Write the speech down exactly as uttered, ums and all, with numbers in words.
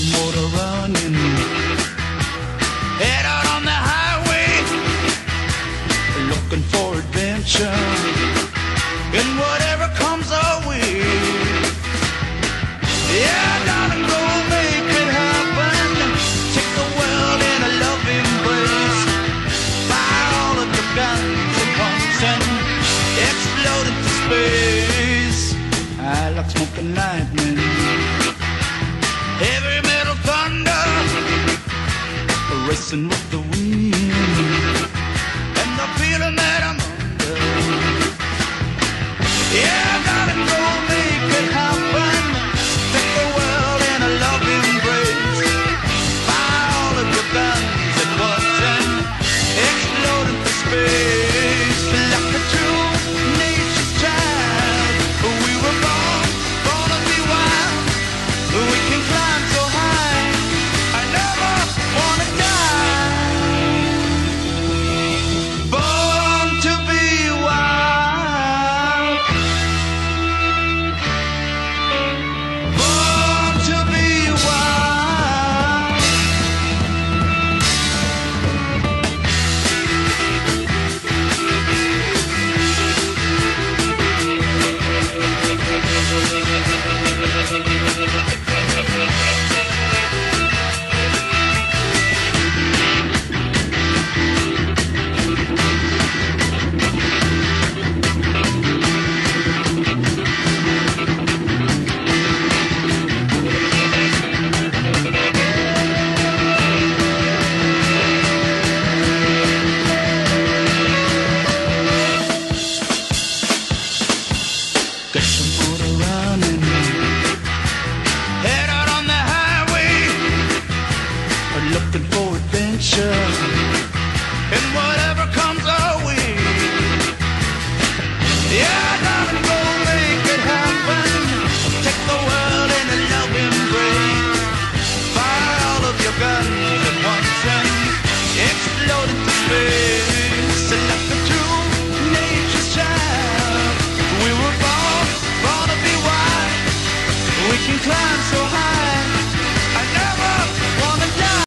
motor running, head out on the highway, looking for adventure in whatever comes our way. Yeah, darling, go make it happen. Take the world in a loving embrace. Fire all of your guns and pumps and explode into space. I like smoking lightning, heavy metal thunder, racing with the wind.